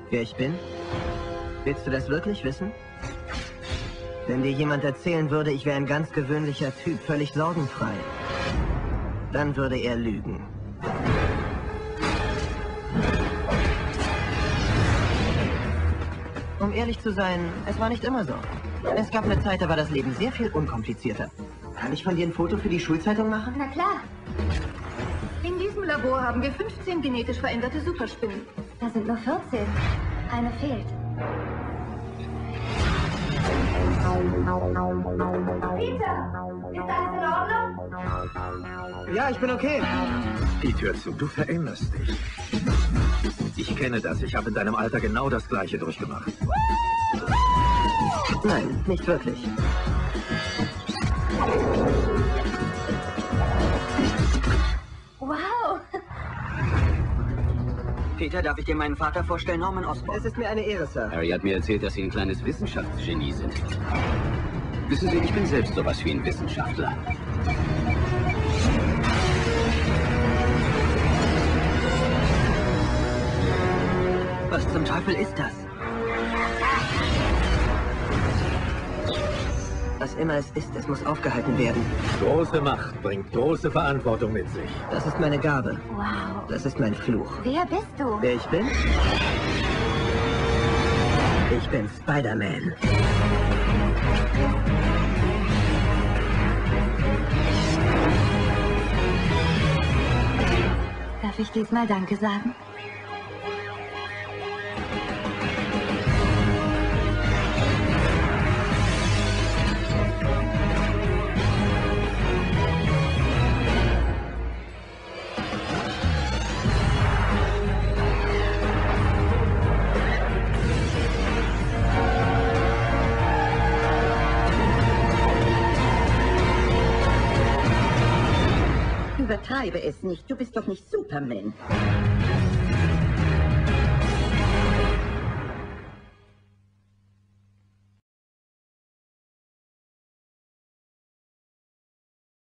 Wer ich bin? Willst du das wirklich wissen? Wenn dir jemand erzählen würde, ich wäre ein ganz gewöhnlicher Typ, völlig sorgenfrei, dann würde er lügen. Um ehrlich zu sein, es war nicht immer so. Es gab eine Zeit, da war das Leben sehr viel unkomplizierter. Kann ich von dir ein Foto für die Schulzeitung machen? Na klar. In diesem Labor haben wir 15 genetisch veränderte Superspinnen. Da sind nur 14. Eine fehlt. Peter, ist alles in Ordnung? Ja, ich bin okay. Die Tür zu, du veränderst dich. Ich kenne das, ich habe in deinem Alter genau das Gleiche durchgemacht. Nein, nicht wirklich. Wow. Peter, darf ich dir meinen Vater vorstellen, Norman Osborn? Es ist mir eine Ehre, Sir. Harry hat mir erzählt, dass Sie ein kleines Wissenschaftsgenie sind. Wissen Sie, ich bin selbst sowas wie ein Wissenschaftler. Was zum Teufel ist das? Was immer es ist, es muss aufgehalten werden. Große Macht bringt große Verantwortung mit sich. Das ist meine Gabe. Wow. Das ist mein Fluch. Wer bist du? Wer ich bin? Ich bin Spider-Man. Darf ich diesmal Danke sagen? Übertreibe es nicht. Du bist doch nicht Superman.